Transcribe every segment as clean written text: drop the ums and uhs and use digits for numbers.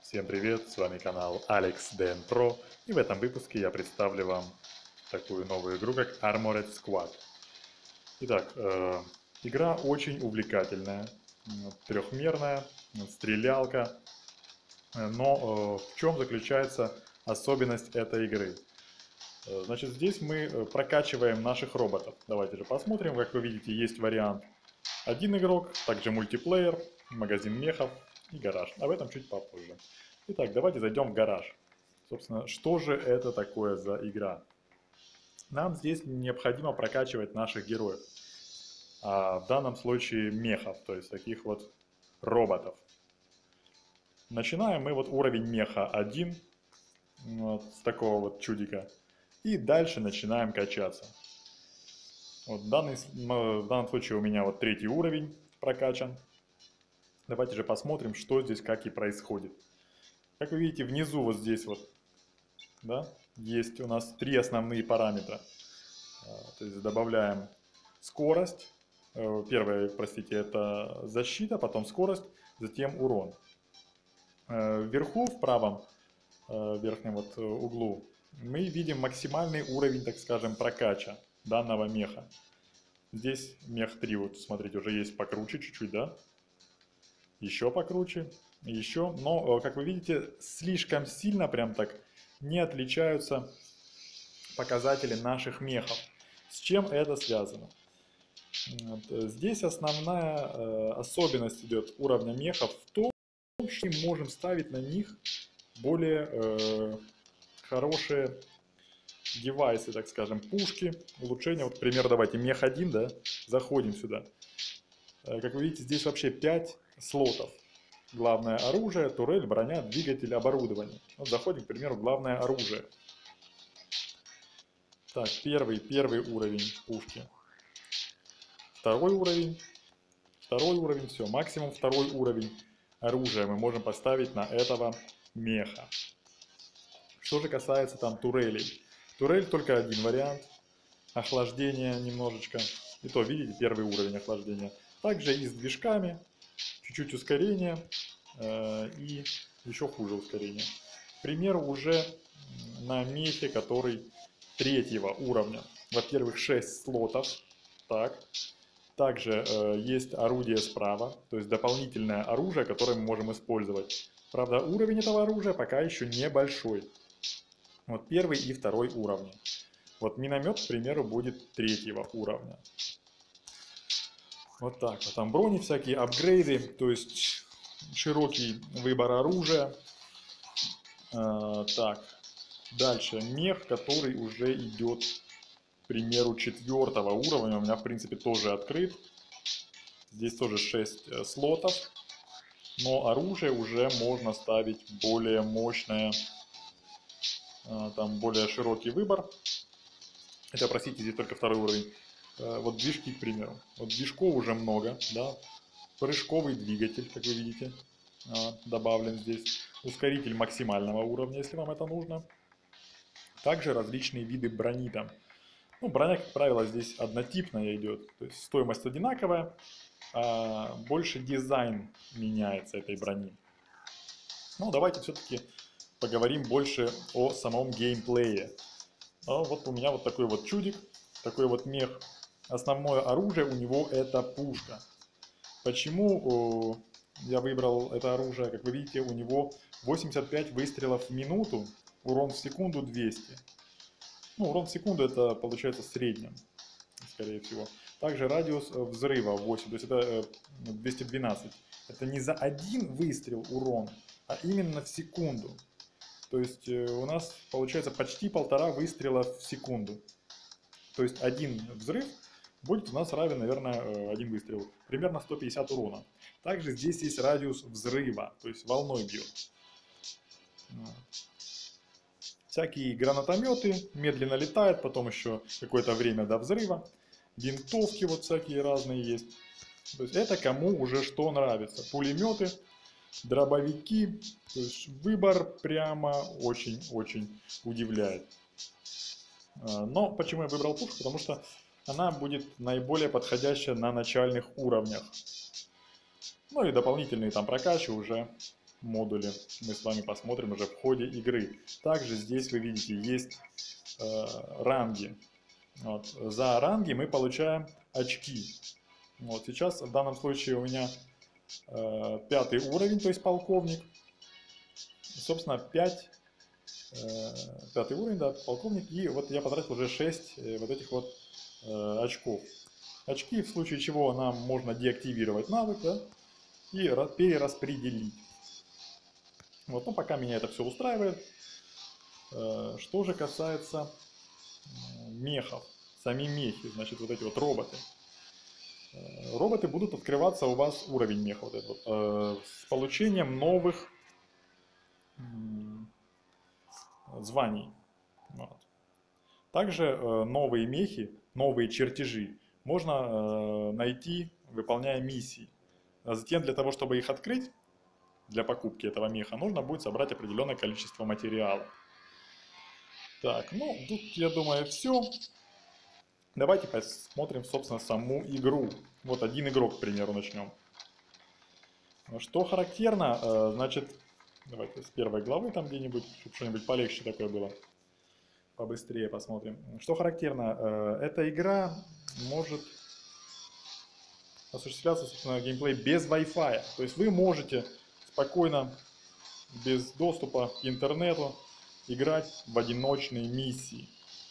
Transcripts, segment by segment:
Всем привет, с вами канал Alex DN Pro, и в этом выпуске я представлю вам такую новую игру, как Armored Squad. Итак, игра очень увлекательная, трехмерная, стрелялка, но в чем заключается особенность этой игры? Значит, здесь мы прокачиваем наших роботов. Давайте же посмотрим, как вы видите, есть вариант один игрок, также мультиплеер, магазин мехов и гараж. Об этом чуть попозже. Итак, давайте зайдем в гараж. Собственно, что же это такое за игра? Нам здесь необходимо прокачивать наших героев. А в данном случае мехов, то есть таких вот роботов. Начинаем мы вот уровень меха 1, вот с такого вот чудика. И дальше начинаем качаться. Вот в данном случае у меня вот 3-й уровень прокачан. Давайте же посмотрим, что здесь как и происходит. Как вы видите, внизу вот здесь вот, да, есть у нас 3 основные параметра. То есть добавляем скорость. Первое, простите, это защита, потом скорость, затем урон. Вверху, в правом верхнем вот углу, мы видим максимальный уровень, так скажем, прокача данного меха. Здесь мех 3, вот смотрите, уже есть покруче чуть-чуть, да? Еще покруче, еще. Но, как вы видите, слишком сильно прям так не отличаются показатели наших мехов. С чем это связано? Вот. Здесь основная особенность идет уровня мехов в том, что мы можем ставить на них более хорошие девайсы, так скажем, пушки, улучшения. Вот, к примеру, давайте мех 1, да, заходим сюда. Как вы видите, здесь вообще 5 слотов. Главное оружие, турель, броня, двигатель, оборудование. Вот заходим, к примеру, главное оружие. Так, первый уровень пушки. Второй уровень, все, максимум 2-й уровень оружия мы можем поставить на этого меха. Что же касается там турелей. Турель только один вариант. Охлаждение немножечко. И то, видите, 1-й уровень охлаждения. Также и с движками. Чуть-чуть ускорение. И еще хуже ускорение. К примеру, уже на мехе, который 3-го уровня. Во-первых, 6 слотов. Так. Также есть орудие справа. То есть дополнительное оружие, которое мы можем использовать. Правда, уровень этого оружия пока еще небольшой. Вот 1-й и 2-й уровни. Вот миномет, к примеру, будет 3-го уровня. Вот так вот. Там брони всякие, апгрейды, то есть широкий выбор оружия. Так, дальше мех, который уже идет, к примеру, 4-го уровня. У меня, в принципе, тоже открыт. Здесь тоже 6 слотов. Но оружие уже можно ставить более мощное. Там более широкий выбор. Хотя, простите, здесь только 2-й уровень. Вот движки, к примеру. Вот движков уже много, да. Прыжковый двигатель, как вы видите, добавлен здесь. Ускоритель максимального уровня, если вам это нужно. Также различные виды брони там. Ну, броня, как правило, здесь однотипная идет. То есть стоимость одинаковая, а больше дизайн меняется этой брони. Ну, давайте все-таки поговорим больше о самом геймплее. Вот у меня вот такой вот чудик, такой вот мех. Основное оружие у него это пушка. Почему я выбрал это оружие? Как вы видите, у него 85 выстрелов в минуту, урон в секунду 200. Ну, урон в секунду это получается в среднем, скорее всего. Также радиус взрыва 8, то есть это 212. Это не за один выстрел урон, а именно в секунду. То есть у нас получается почти 1,5 выстрела в секунду. То есть один взрыв будет у нас равен, наверное, один выстрел. Примерно 150 урона. Также здесь есть радиус взрыва, то есть волной бьет. Всякие гранатометы медленно летают, потом еще какое-то время до взрыва. Винтовки вот всякие разные есть. То есть это кому уже что нравится. Пулеметы, дробовики. То есть выбор прямо очень-очень удивляет. Но почему я выбрал пушку? Потому что она будет наиболее подходящая на начальных уровнях. Ну и дополнительные там прокачи уже модули мы с вами посмотрим уже в ходе игры. Также здесь вы видите есть ранги. Вот. За ранги мы получаем очки. Вот. Сейчас в данном случае у меня 5-й уровень, то есть полковник. Собственно, 5-й уровень, да, полковник. И вот я потратил уже 6 вот этих вот очков. Очки, в случае чего нам можно деактивировать навык, да, и перераспределить. Вот, ну пока меня это все устраивает. Что же касается мехов, сами мехи, значит, вот эти вот роботы. Роботы будут открываться у вас уровень меха вот этот, с получением новых званий. Вот. Также новые мехи, новые чертежи можно найти, выполняя миссии. А затем для того, чтобы их открыть, для покупки этого меха, нужно будет собрать определенное количество материала. Так, ну тут, я думаю, все. Давайте посмотрим, собственно, саму игру. Вот один игрок, к примеру, начнем. Что характерно, значит, давайте с первой главы там где-нибудь, чтобы что-нибудь полегче такое было. Побыстрее посмотрим. Что характерно, эта игра может осуществляться, собственно, геймплей без Wi-Fi. То есть вы можете спокойно, без доступа к интернету, играть в одиночные миссии.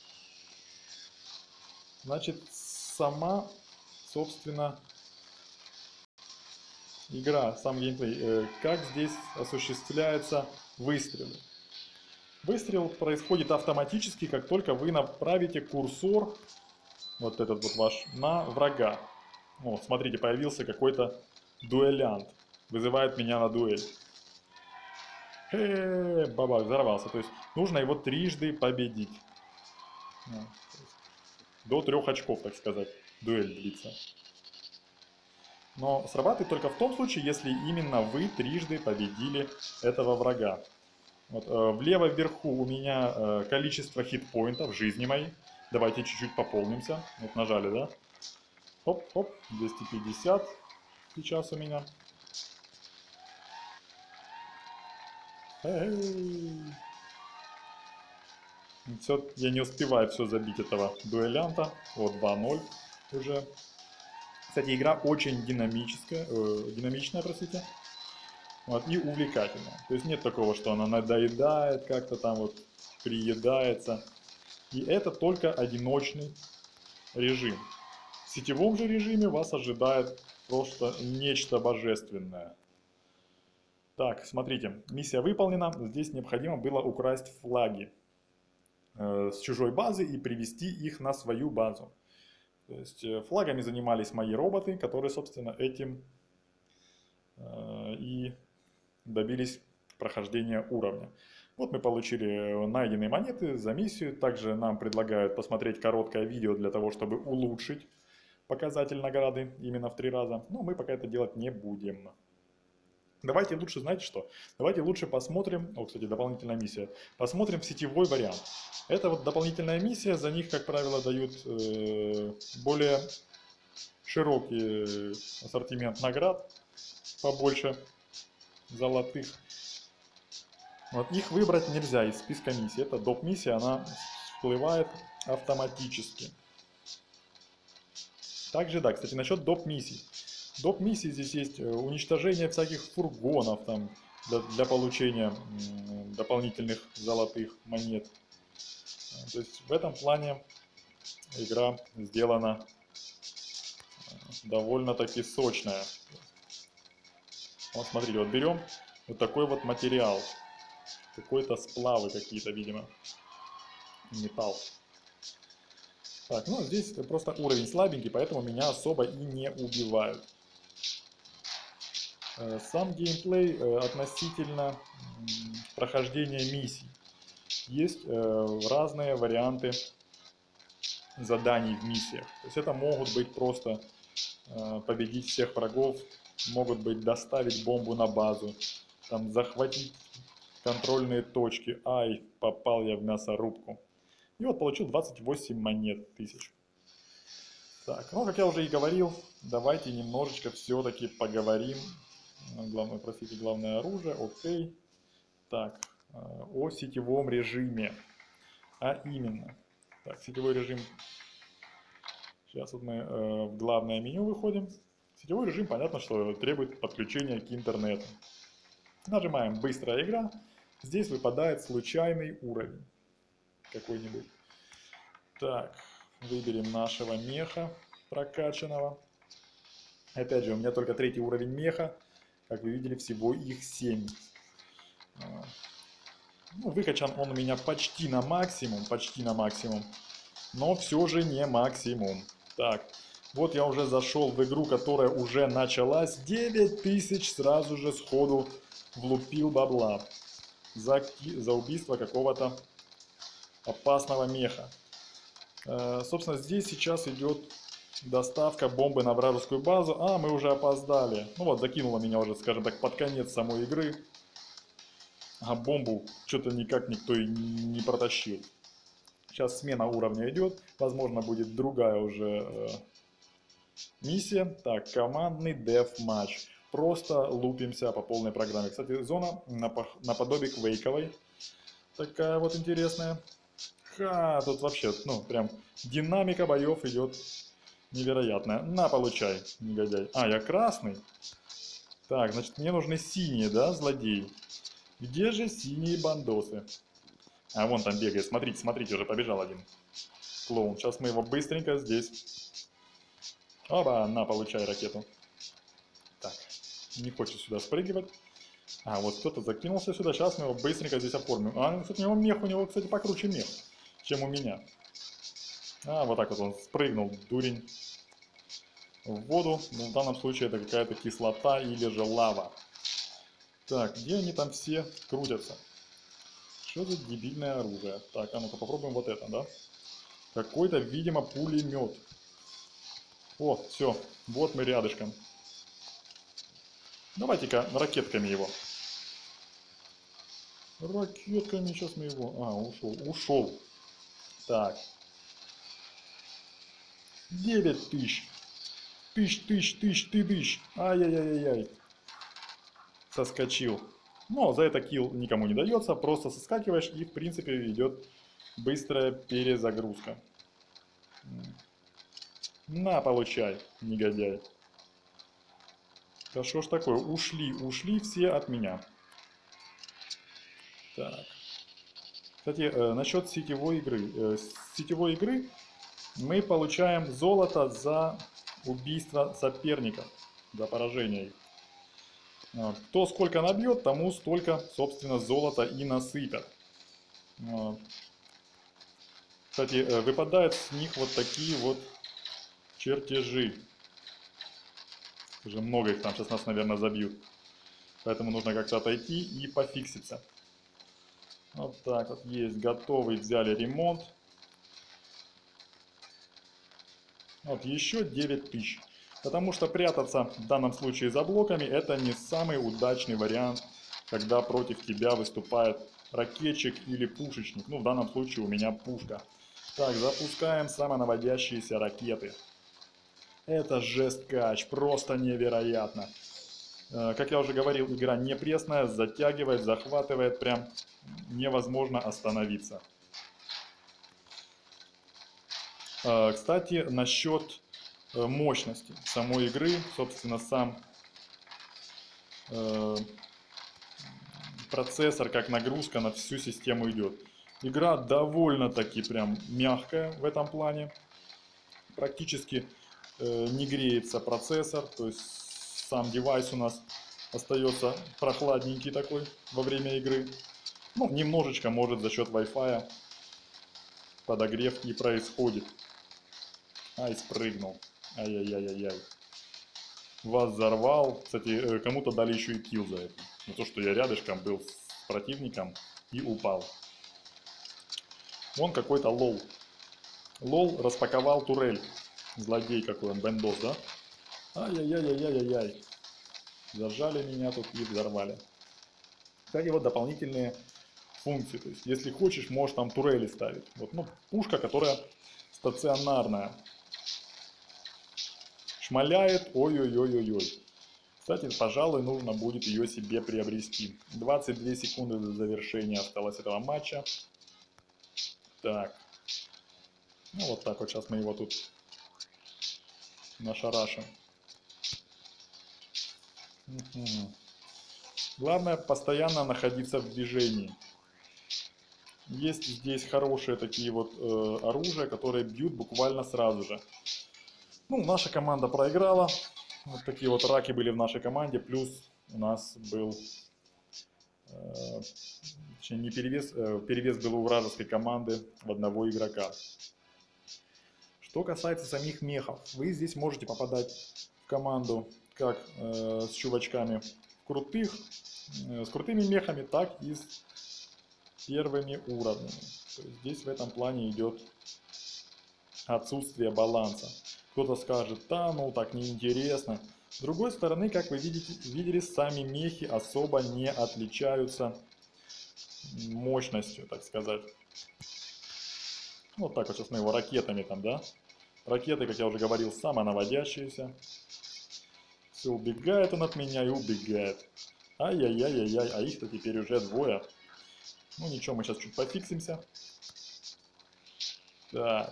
Значит, сама, собственно, игра, сам геймплей, как здесь осуществляются выстрелы. Выстрел происходит автоматически, как только вы направите курсор, вот этот вот ваш, на врага. Вот, смотрите, появился какой-то дуэлянт, вызывает меня на дуэль. Баба, взорвался. То есть нужно его трижды победить. До 3 очков, так сказать, дуэль длится. Но срабатывает только в том случае, если именно вы трижды победили этого врага. Вот, влево вверху у меня количество хитпоинтов, жизни моей. Давайте чуть-чуть пополнимся. Вот нажали, да? Хоп-хоп, 250 сейчас у меня. Все, я не успеваю все забить этого дуэлянта. Вот 2-0 уже. Кстати, игра очень динамичная, простите. Вот, и увлекательная. То есть нет такого, что она надоедает, как-то там вот приедается. И это только одиночный режим. В сетевом же режиме вас ожидает просто нечто божественное. Так, смотрите, миссия выполнена. Здесь необходимо было украсть флаги с чужой базы и привести их на свою базу. То есть флагами занимались мои роботы, которые, собственно, этим и добились прохождения уровня. Вот мы получили найденные монеты за миссию. Также нам предлагают посмотреть короткое видео для того, чтобы улучшить показатель награды именно в 3 раза. Но мы пока это делать не будем. Давайте лучше, знаете что? Давайте лучше посмотрим, кстати, дополнительная миссия. Посмотрим сетевой вариант. Это вот дополнительная миссия, за них, как правило, дают более широкий ассортимент наград, побольше золотых. Вот их выбрать нельзя из списка миссий. Это доп. Миссия, она всплывает автоматически. Также, да, кстати, насчет доп. Миссий. Доп. Миссии здесь есть уничтожение всяких фургонов там, для получения дополнительных золотых монет. То есть в этом плане игра сделана довольно-таки сочная. Вот смотрите, вот берем вот такой вот материал. Какой-то сплавы какие-то, видимо. Металл. Так, ну здесь просто уровень слабенький, поэтому меня особо и не убивают. Сам геймплей относительно прохождения миссий. Есть разные варианты заданий в миссиях. То есть это могут быть просто победить всех врагов, могут быть доставить бомбу на базу, там захватить контрольные точки. Ай, попал я в мясорубку. И вот получил 28 монет тысяч. Так, ну как я уже и говорил, давайте немножечко все-таки поговорим Главное, простите, главное оружие. Окей. Так, о сетевом режиме. А именно. Так, сетевой режим. Сейчас вот мы в главное меню выходим. Сетевой режим, понятно, что требует подключения к интернету. Нажимаем «Быстрая игра». Здесь выпадает случайный уровень какой-нибудь. Так, выберем нашего меха прокачанного. Опять же, у меня только 3-й уровень меха. Как вы видели, всего их 7. Ну, выкачан он у меня почти на максимум, но все же не максимум. Так, вот я уже зашел в игру, которая уже началась. 9000 сразу же сходу влупил бабла за убийство какого-то опасного меха. Собственно, здесь сейчас идет доставка бомбы на вражескую базу. А, мы уже опоздали. Ну вот, закинуло меня уже, скажем так, под конец самой игры. А бомбу что-то никак никто и не протащил. Сейчас смена уровня идет. Возможно, будет другая уже миссия. Так, командный деф-матч. Просто лупимся по полной программе. Кстати, зона наподобие квейковой. Такая вот интересная. Ха, тут вообще, ну, прям динамика боев идет невероятная. На, получай, негодяй. А, я красный. Так, значит, мне нужны синие, да, злодеи? Где же синие бандосы? А, вон там бегает. Смотрите, смотрите, уже побежал один клоун. Сейчас мы его быстренько здесь... Оба, на, получай ракету. Так, не хочет сюда спрыгивать. А, вот кто-то закинулся сюда. Сейчас мы его быстренько здесь оформим. А, кстати, у него, кстати, покруче мех, чем у меня. А, вот так вот он спрыгнул, дурень, в воду. Но в данном случае это какая-то кислота или же лава. Так, где они там все крутятся? Что за дебильное оружие? Так, а ну-ка попробуем вот это, да? Какой-то, видимо, пулемет. О, все, вот мы рядышком. Давайте-ка ракетками его. Ракетками сейчас мы его... А, ушел. Так. 9000. Тысяч. Ай-яй-яй-яй. Соскочил. Но за это килл никому не дается. Просто соскакиваешь и в принципе идет быстрая перезагрузка. На, получай, негодяй. Да что ж такое? Ушли все от меня. Так. Кстати, насчет сетевой игры. С сетевой игры мы получаем золото за убийство соперников, за поражение их. Вот. Кто сколько набьет, тому столько, собственно, золота и насыпят. Вот. Кстати, выпадают с них вот такие вот чертежи. Уже много их там, сейчас нас, наверное, забьют. Поэтому нужно как-то отойти и пофикситься. Вот так вот есть, готовый, взяли ремонт. Вот еще 9000. Потому что прятаться в данном случае за блоками это не самый удачный вариант, когда против тебя выступает ракетчик или пушечник. Ну, в данном случае у меня пушка. Так, запускаем самонаводящиеся ракеты. Это жесткач, просто невероятно. Как я уже говорил, игра не пресная, затягивает, захватывает, прям невозможно остановиться. Кстати, насчет мощности самой игры, собственно, сам процессор, как нагрузка на всю систему идет. Игра довольно-таки прям мягкая в этом плане. Практически не греется процессор, то есть сам девайс у нас остается прохладненький такой во время игры. Ну, немножечко, может, за счет Wi-Fi подогрев и происходит. Ай, спрыгнул. Ай-яй-яй-яй-яй. Вас взорвал. Кстати, кому-то дали еще и килл за это. За то, что я рядышком был с противником и упал. Вон какой-то лол. Лол распаковал турель. Злодей какой он, бендос, да? Ай-яй-яй-яй-яй-яй. Зажали меня тут и взорвали. Кстати, вот дополнительные функции. То есть, если хочешь, можешь там турели ставить. Вот, ну, пушка, которая стационарная. Шмаляет, ой-ой-ой-ой-ой. Кстати, пожалуй, нужно будет ее себе приобрести. 22 секунды до завершения осталось этого матча. Так. Ну вот так вот сейчас мы его тут нашарашим. Главное постоянно находиться в движении. Есть здесь хорошие такие вот оружия, которые бьют буквально сразу же. Ну, наша команда проиграла. Вот такие вот раки были в нашей команде. Плюс у нас был... точнее, не перевес, перевес был у вражеской команды в одного игрока. Что касается самих мехов, вы здесь можете попадать в команду как с чувачками с крутыми мехами, так и с первыми уровнями. То есть здесь в этом плане идет отсутствие баланса. Кто-то скажет, да, ну так неинтересно. С другой стороны, как вы видели, сами мехи особо не отличаются мощностью, так сказать. Вот так вот сейчас мы его ракетами там, да. Ракеты, как я уже говорил, самонаводящиеся. Все, убегает он от меня и убегает. Ай-яй-яй-яй-яй, а их-то теперь уже двое. Ну ничего, мы сейчас чуть пофиксимся. Так.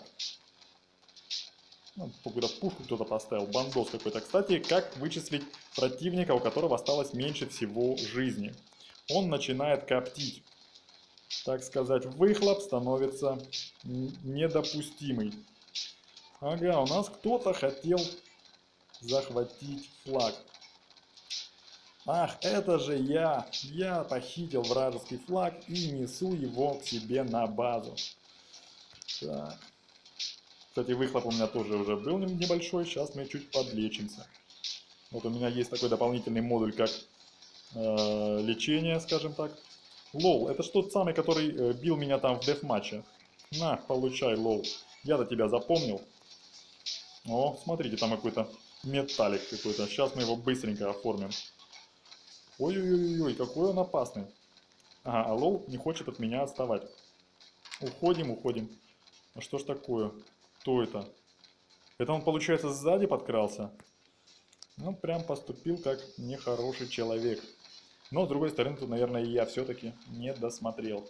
Ну, какую-то пушку кто-то поставил, бандос какой-то. Кстати, как вычислить противника, у которого осталось меньше всего жизни? Он начинает коптить. Так сказать, выхлоп становится недопустимый. Ага, у нас кто-то хотел захватить флаг. Ах, это же я! Я похитил вражеский флаг и несу его к себе на базу. Так. Кстати, выхлоп у меня тоже уже был небольшой, сейчас мы чуть подлечимся. Вот у меня есть такой дополнительный модуль, как лечение, скажем так. Лол, это ж тот самый, который бил меня там в дефматче. На, получай, лол. Я-то тебя запомнил. О, смотрите, там какой-то металлик какой-то. Сейчас мы его быстренько оформим. Ой-ой-ой, какой он опасный. Ага, а лол не хочет от меня отставать. Уходим, уходим. А что ж такое? Кто это? Это он, получается, сзади подкрался? Ну, прям поступил как нехороший человек. Но, с другой стороны, тут, наверное, и я все-таки не досмотрел.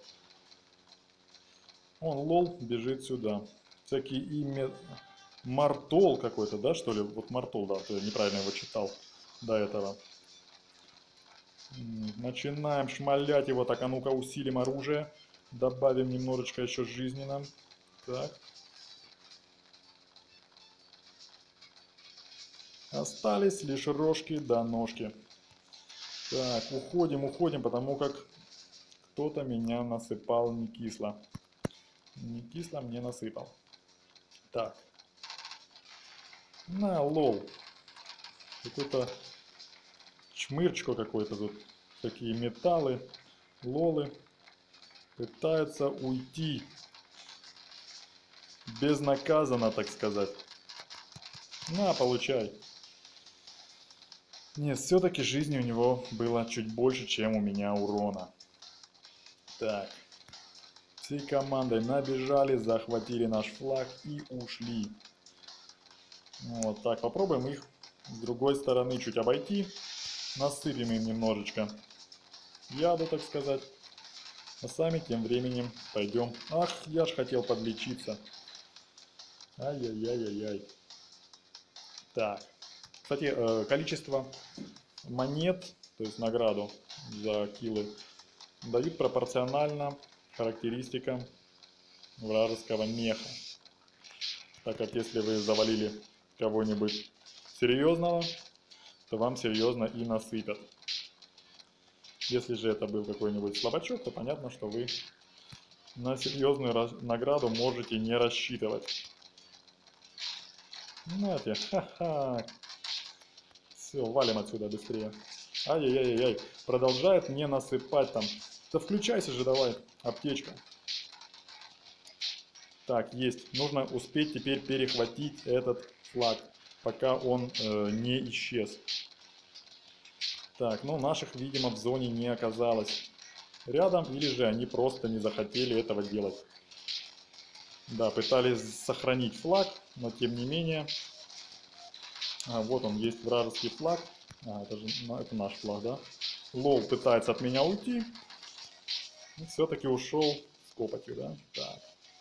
Он, лол, бежит сюда. Всякие имя... Мартол какой-то, да, что ли? Вот Мартол, да, я неправильно его читал до этого. Начинаем шмалять его. Так, а ну-ка усилим оружие. Добавим немножечко еще жизни нам. Так. Остались лишь рожки да ножки. Так, уходим, уходим, потому как кто-то меня насыпал не кисло. Не кисло мне насыпал. Так. На, лол. Какой-то чмырчко какой-то тут. Такие металлы, лолы. Пытаются уйти. Безнаказанно, так сказать. На, получай. Нет, все-таки жизни у него было чуть больше, чем у меня урона. Так. Всей командой набежали, захватили наш флаг и ушли. Вот так, попробуем их с другой стороны чуть обойти. Насыпем им немножечко яду, так сказать. А сами тем временем пойдем. Ах, я ж хотел подлечиться. Ай-яй-яй-яй-яй. Так. Кстати, количество монет, то есть награду за киллы, дают пропорционально характеристикам вражеского меха. Так как если вы завалили кого-нибудь серьезного, то вам серьезно и насыпят. Если же это был какой-нибудь слабачок, то понятно, что вы на серьезную награду можете не рассчитывать. Знаете, ха-ха. Все, валим отсюда быстрее. Ай-яй-яй-яй. Продолжает мне насыпать там. Да включайся же давай, аптечка. Так, есть. Нужно успеть теперь перехватить этот флаг, пока он не исчез. Так, ну наших, видимо, в зоне не оказалось рядом, или же они просто не захотели этого делать. Да, пытались сохранить флаг, но тем не менее... вот он, есть вражеский флаг. Это же это наш флаг, да? Лол пытается от меня уйти. И все-таки ушел с копотью, да? Так.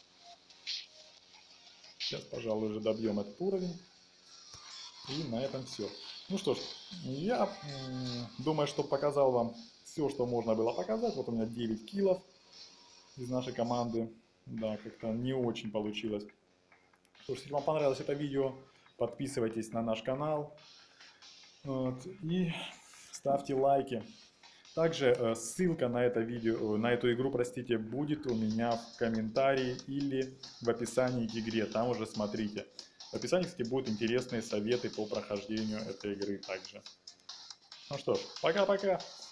Сейчас, пожалуй, уже добьем этот уровень. И на этом все. Ну что ж, я думаю, что показал вам все, что можно было показать. Вот у меня 9 киллов из нашей команды. Да, как-то не очень получилось. Что ж, если вам понравилось это видео, подписывайтесь на наш канал. Вот, и ставьте лайки. Также ссылка на это видео, на эту игру, простите, будет у меня в комментарии или в описании к игре. Там уже смотрите. В описании, кстати, будут интересные советы по прохождению этой игры также. Ну что ж, пока-пока.